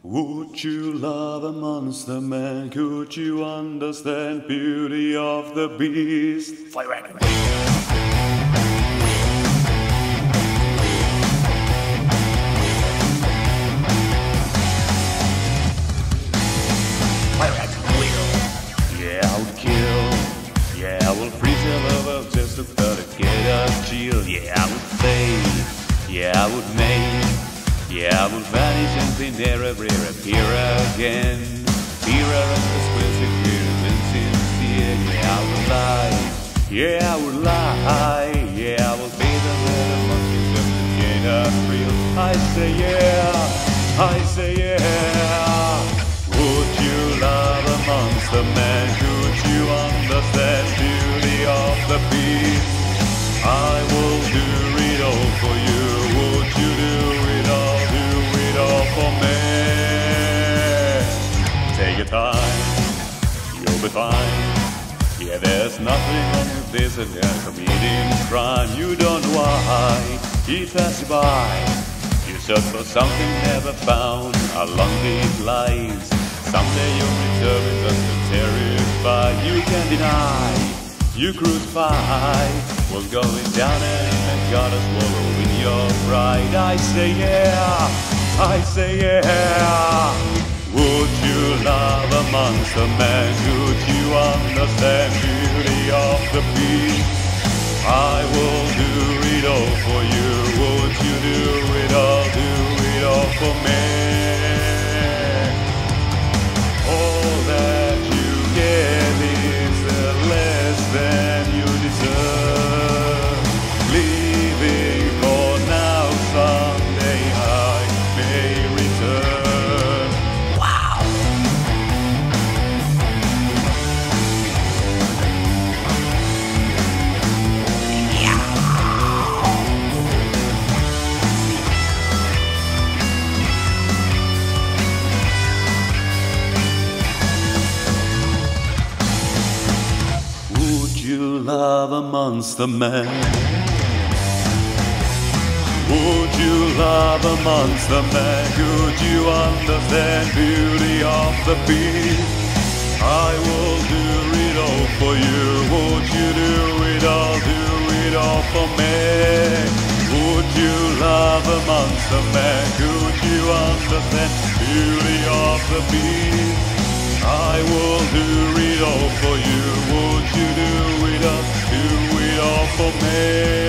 Would you love a monster man? Could you understand beauty of the beast? Fire anime. Yeah, I would kill. Yeah, I will freeze your lover just to get a chill. Yeah, I would fade. Yeah, I would make. Yeah, I would vanish and be never reappear again. Fearer and the squares and sincere. Yeah, I would lie. Yeah, I would lie. Yeah, I will be the little monkey just to get a thrill. I say yeah. I say yeah. Would you love a monster man? Could you understand beauty of the beast? I will do it all for you. Would you do it all? Do it all for me. Take your time, you'll be fine. Yeah, there's nothing wrong with this and they're committing crime. You don't know why he passed you by. You search for something never found along these lines. Someday you'll return just to terrify. You can't deny, you crucify what's going down and got us swallowing your pride. I say yeah, I say yeah. Would you love a monster man? Could you understand beauty of the beast? I will do it all for you. Would you do it all for me? All that you get is less than you deserve. Leaving for now, someday I may return. Wow! Would you love a monster man? Would you love a monster man? Could you understand beauty of the beast? I will do it all for you. Would you do it all for me? Would you love a monster man? Could you understand beauty of the beast? I will do it all for you. Would you do it all for me?